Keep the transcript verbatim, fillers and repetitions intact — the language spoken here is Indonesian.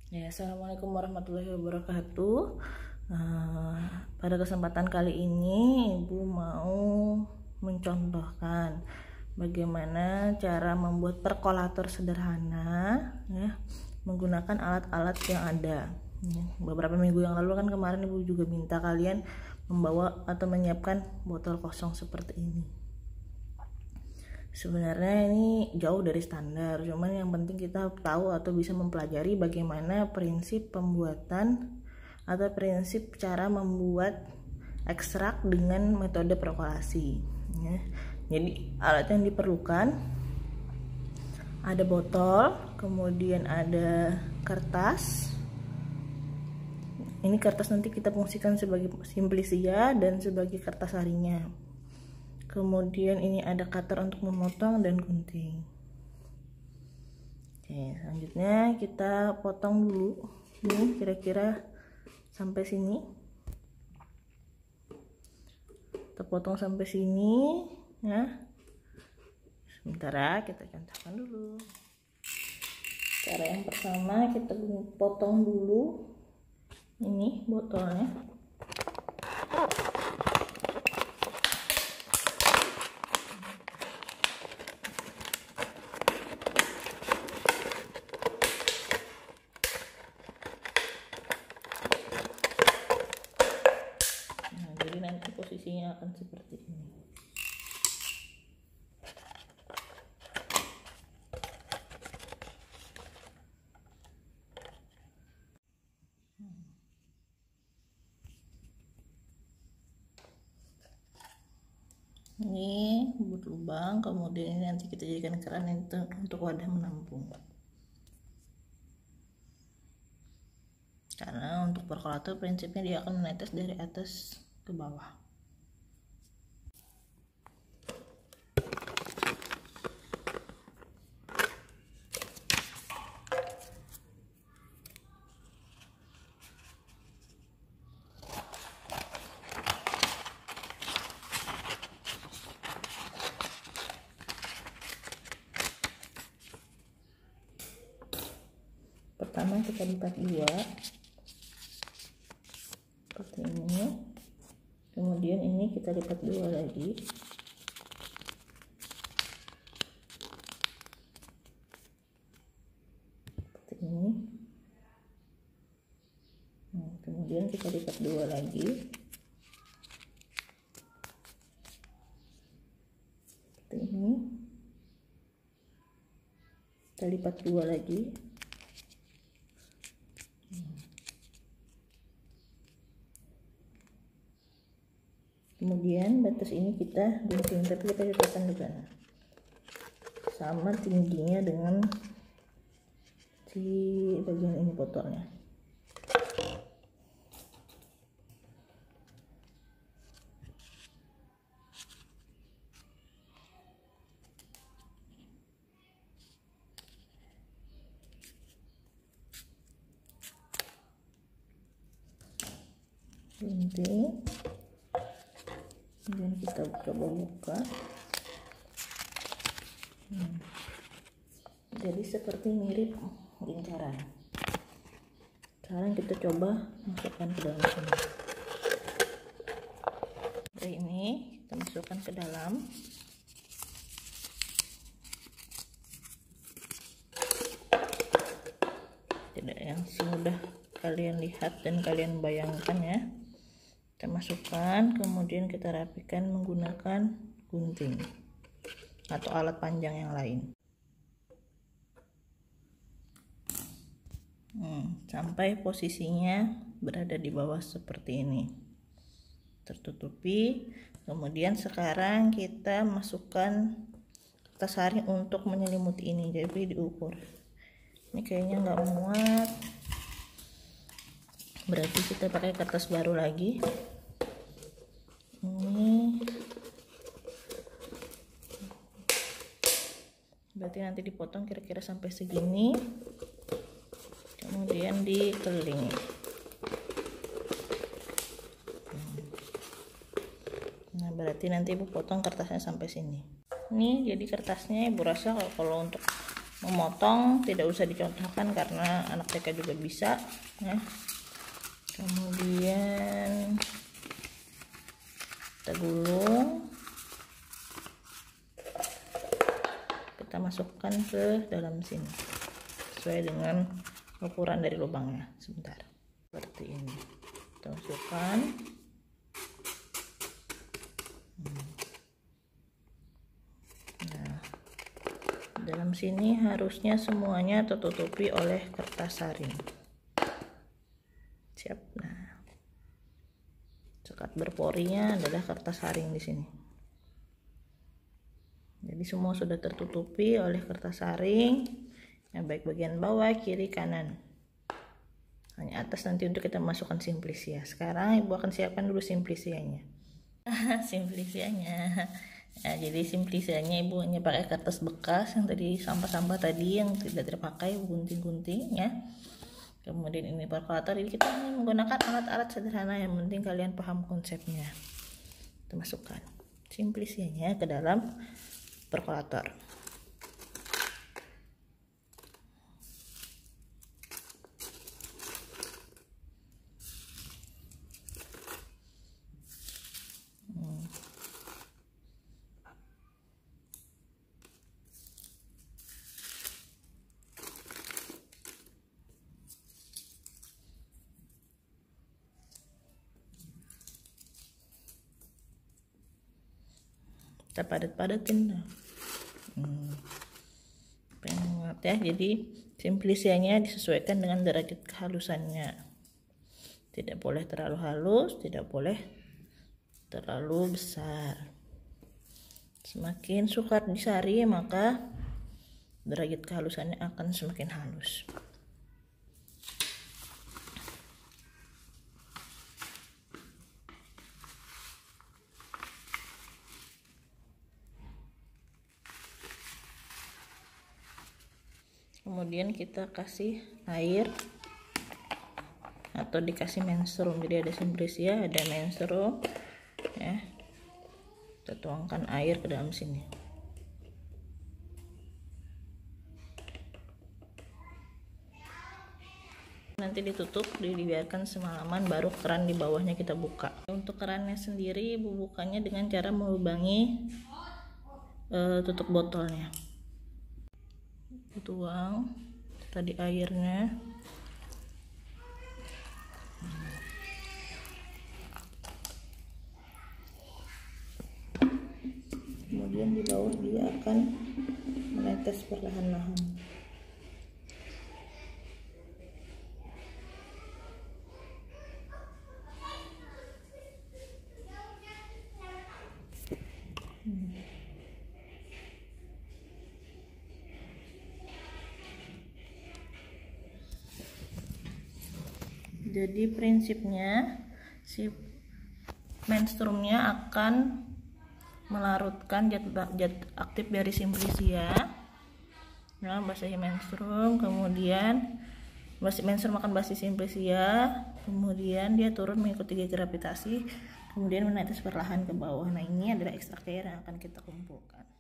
Ya, assalamualaikum warahmatullahi wabarakatuh. Uh, pada kesempatan kali ini, Ibu mau mencontohkan bagaimana cara membuat perkolator sederhana, ya, menggunakan alat-alat yang ada. Ya, beberapa minggu yang lalu kan kemarin Ibu juga minta kalian membawa atau menyiapkan botol kosong seperti ini. Sebenarnya ini jauh dari standar, cuman yang penting kita tahu atau bisa mempelajari bagaimana prinsip pembuatan atau prinsip cara membuat ekstrak dengan metode perkolasi, ya. Jadi alat yang diperlukan ada botol, kemudian ada kertas. Ini kertas nanti kita fungsikan sebagai simplisia dan sebagai kertas harinya. Kemudian ini ada cutter untuk memotong dan gunting. Oke, selanjutnya kita potong dulu. Ini kira-kira sampai sini. Kita potong sampai sini, ya. Sementara kita contohkan dulu. Cara yang pertama kita potong dulu ini botolnya. Nanti posisinya akan seperti ini. Ini buat lubang, kemudian ini nanti kita jadikan keran itu untuk wadah menampung. Karena untuk perkolator prinsipnya dia akan menetes dari atas ke bawah. Pertama kita lipat dua seperti ini, kemudian ini kita lipat dua lagi, seperti ini. Nah, kemudian kita lipat dua lagi, seperti ini. Kita lipat dua lagi. Kemudian batas ini kita gunting, tapi kita letakkan di sana sama tingginya dengan si bagian ini botolnya. Gunting. Kemudian kita coba buka. hmm. Jadi seperti mirip lingkaran. Sekarang kita coba masukkan ke dalam sini. Dari ini kita masukkan ke dalam. Tidak yang semudah kalian lihat dan kalian bayangkan, ya. Kita masukkan, kemudian kita rapikan menggunakan gunting atau alat panjang yang lain. Hmm, sampai posisinya berada di bawah seperti ini, tertutupi. Kemudian sekarang kita masukkan kertas hari untuk menyelimuti ini, jadi diukur. Ini kayaknya nggak muat, berarti kita pakai kertas baru lagi. Ini berarti nanti dipotong kira-kira sampai segini, kemudian dikelilingi. Nah, berarti nanti Ibu potong kertasnya sampai sini. Ini jadi kertasnya Ibu rasa kalau untuk memotong tidak usah dicontohkan karena anak T K juga bisa ya. Kemudian kita gulung, kita masukkan ke dalam sini sesuai dengan ukuran dari lubangnya. Sebentar, seperti ini kita masukkan. Nah, dalam sini harusnya semuanya tertutupi oleh kertas saring. Siap. Nah, sekat berporinya adalah kertas saring di sini. Jadi semua sudah tertutupi oleh kertas saring, yang baik bagian bawah, kiri, kanan. Hanya atas nanti untuk kita masukkan simplisia. Sekarang ibu akan siapkan dulu simplisianya. simplisianya. Nah, jadi simplisianya ibu hanya pakai kertas bekas yang tadi sampah-sampah tadi yang tidak terpakai, gunting-gunting ya. Kemudian ini perkolator. Jadi kita hanya menggunakan alat-alat sederhana, yang penting kalian paham konsepnya. Kita masukkan simplisianya ke dalam perkolator. Kita padat-padatin lah. Hmm. Pengen ya, jadi simplisianya disesuaikan dengan derajat kehalusannya. Tidak boleh terlalu halus, tidak boleh terlalu besar. Semakin sukar disari, maka derajat kehalusannya akan semakin halus. Kemudian kita kasih air atau dikasih menstrum. Jadi ada simplisia, ada menstrum ya. Kita tuangkan air ke dalam sini. Nanti ditutup, dibiarkan semalaman, baru keran di bawahnya kita buka. Untuk kerannya sendiri ibu bukanya dengan cara melubangi uh, tutup botolnya. Tuang tadi airnya, kemudian di bawah dia akan menetes perlahan-lahan. hmm. Jadi prinsipnya si menstrumnya akan melarutkan zat, zat aktif dari simplisia. Nah, basi menstrum, kemudian basi menstrum akan basi simplisia, kemudian dia turun mengikuti gravitasi, kemudian menetes perlahan ke bawah. Nah, ini adalah ekstrak air yang akan kita kumpulkan.